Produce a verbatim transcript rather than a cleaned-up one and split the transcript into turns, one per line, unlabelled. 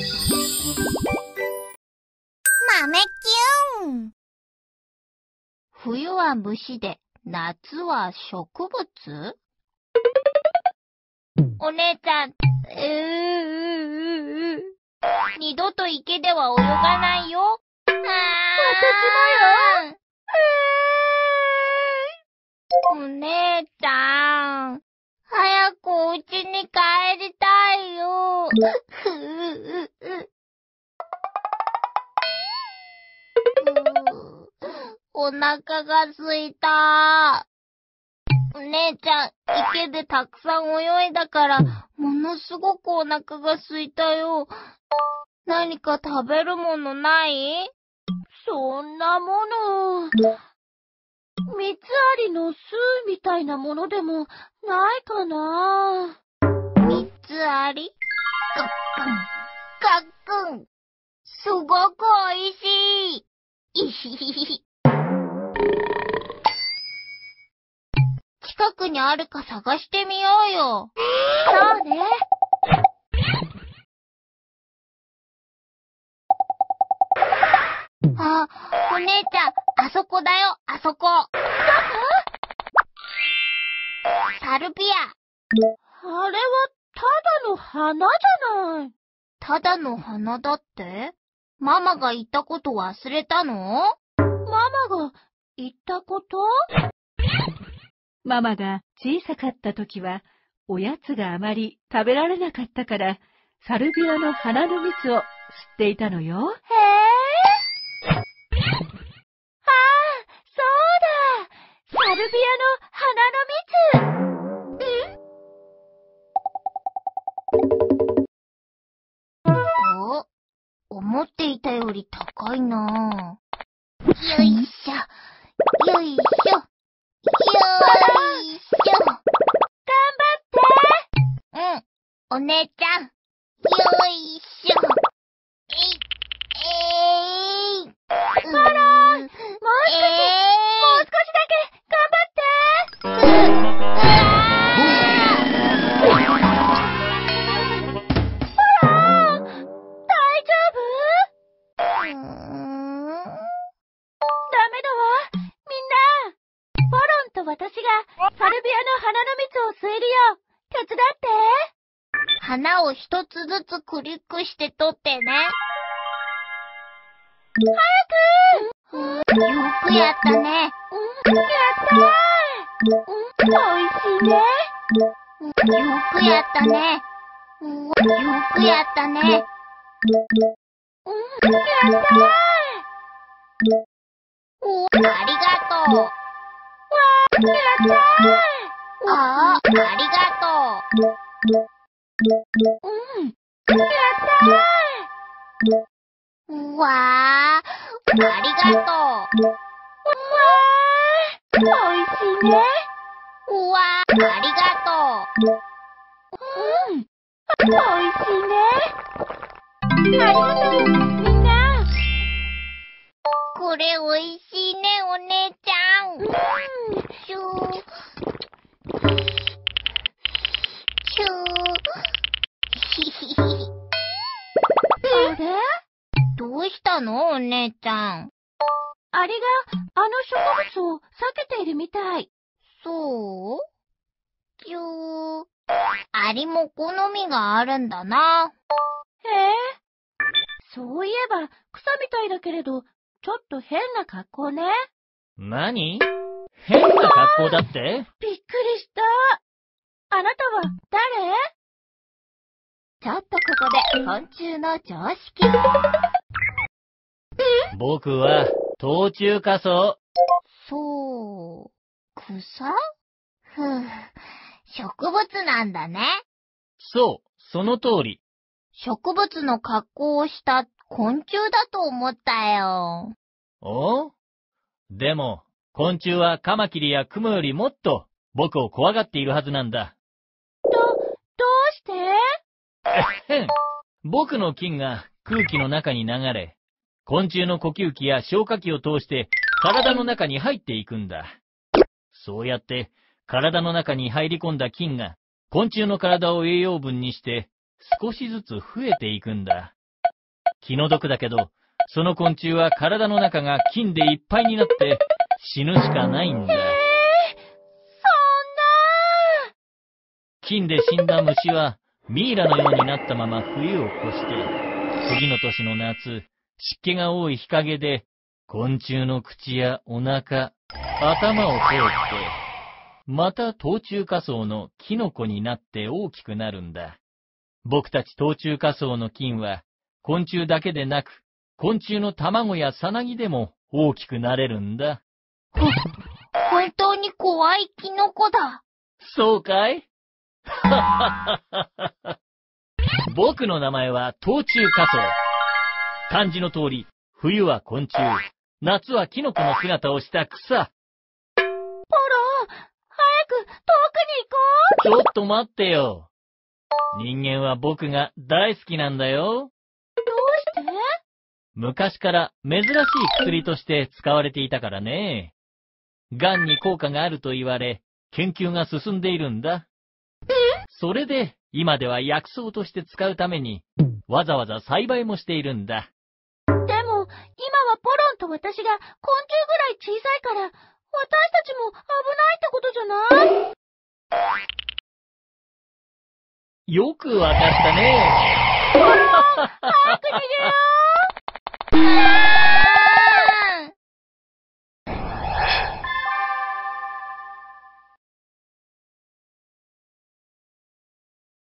豆キュン。冬は虫で、夏は植物？お姉ちゃん、うー、二度と池では泳がないよ。あー、私
もよ。
お姉ちゃん、早くお家に帰りたいよ。お腹がすいた。お姉ちゃん、池でたくさん泳いだから、ものすごくお腹がすいたよ。何か食べるものない？
そんなもの。三つありの巣みたいなものでもないかな。
三つあり？かっくん。かっくん。すごくおいしい。いひひひ。近くにあるか探してみようよ。
そうね。
あ、お姉ちゃん、あそこだよ、あそこ。サルビア。
あれはただの花じゃない。
ただの花だって？ママが言ったこと忘れたの？
ママが言ったこと？
ママが小さかった時は、おやつがあまり食べられなかったから、サルビアの花の蜜を吸っていたのよ。
へえ。ああ、そうだ。サルビアの花の蜜。
お、思っていたより高いなぁ。よいしょ、よいしょ、よいしょ。
頑張って。
うん、お姉ちゃん、よいしょ。えい、えい。
ほら、もう少し、えー、もう少しだけ頑張って。
う、うわ
私がサルビアの花の蜜を吸えるよ。手伝って。
花を一つずつクリックして取ってね。
早く、うん、
よくやったね。
うん、やったー。うん、おいしいね。
よくやったね。よくやったね。
うん、やったー。
お、ありがとう。
やったー。
ああ、ありがと
う。うん。やった
ー。うわあ、ありがとう。
うわー、おいしいね。
うわあ、ありがと
う。うん。おいしいね。ありがとう、みんな。
これおいしいね、お姉ちゃん。うん。シュー。シュー。ひひひ。
あれ？
どうしたの、お姉ちゃん。
アリがあの植物を避けているみたい。
そう？キュー。アリも好みがあるんだな。
へえ。そういえば草みたいだけれど、ちょっと変な格好ね。
何？変な格好だって？
びっくりした。あなたは誰？
ちょっとここで昆虫の常識。
僕は冬虫夏草。
そう、草？ふぅ、植物なんだね。
そう、その通り。
植物の格好をした昆虫だと思ったよ。
お？でも、昆虫はカマキリやクモよりもっと僕を怖がっているはずなんだ。
ど、どうして？
えっへん。僕の菌が空気の中に流れ、昆虫の呼吸器や消化器を通して体の中に入っていくんだ。そうやって体の中に入り込んだ菌が昆虫の体を栄養分にして少しずつ増えていくんだ。 気の毒だけど、その昆虫は体の中が菌でいっぱいになって死ぬしかないんだ。
えー、そんな
菌で死んだ虫はミイラのようになったまま冬を越して、次の年の夏、湿気が多い日陰で昆虫の口やお腹、頭を通って、また冬虫夏草のキノコになって大きくなるんだ。僕たち冬虫夏草の菌は、昆虫だけでなく、昆虫の卵やさなぎでも大きくなれるんだ。
本当に怖いキノコだ。
そうかい僕の名前は冬虫夏草。漢字の通り、冬は昆虫、夏はキノコの姿をした草。
ポロン、早く遠くに行こう。
ちょっと待ってよ。人間は僕が大好きなんだよ。
どうして？
昔から珍しい薬として使われていたからね。癌に効果があると言われ、研究が進んでいるんだ。それで、今では薬草として使うために、わざわざ栽培もしているんだ。
でも、今はポロンと私が昆虫ぐらい小さいから、私たちも危ないってことじゃない？
よくわかったね。
ポロン、早く逃げよう。